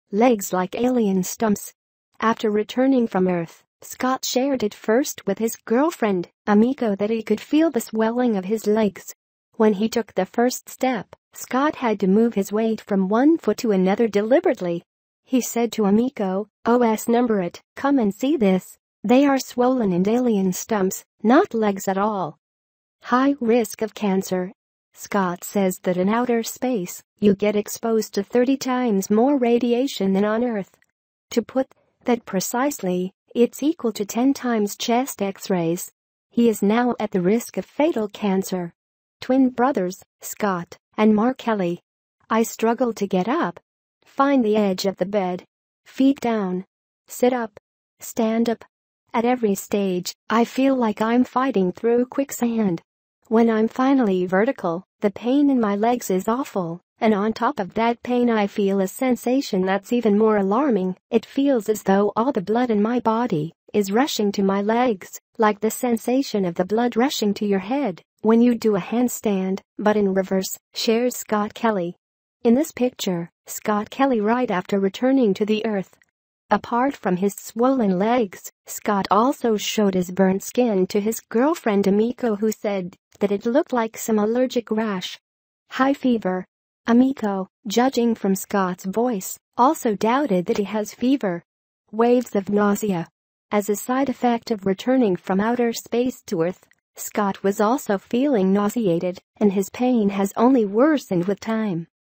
legs like alien stumps. After returning from Earth, Scott shared it first with his girlfriend, Amiko, that he could feel the swelling of his legs. When he took the first step, Scott had to move his weight from one foot to another deliberately. He said to Amiko, number it, come and see this. They are swollen and alien stumps, not legs at all. High risk of cancer. Scott says that in outer space, you get exposed to 30 times more radiation than on Earth. To put that precisely, it's equal to 10 times chest X-rays. He is now at the risk of fatal cancer. Twin brothers, Scott and Mark Kelly. I struggle to get up. Find the edge of the bed. Feet down. Sit up. Stand up. At every stage, I feel like I'm fighting through quicksand. When I'm finally vertical, the pain in my legs is awful, and on top of that pain I feel a sensation that's even more alarming. It feels as though all the blood in my body is rushing to my legs, like the sensation of the blood rushing to your head when you do a handstand, but in reverse, shares Scott Kelly. In this picture, Scott Kelly right after returning to the Earth. Apart from his swollen legs, Scott also showed his burnt skin to his girlfriend Amiko, who said that it looked like some allergic rash. High fever. Amiko, judging from Scott's voice, also doubted that he has fever. Waves of nausea. As a side effect of returning from outer space to Earth, Scott was also feeling nauseated, and his pain has only worsened with time.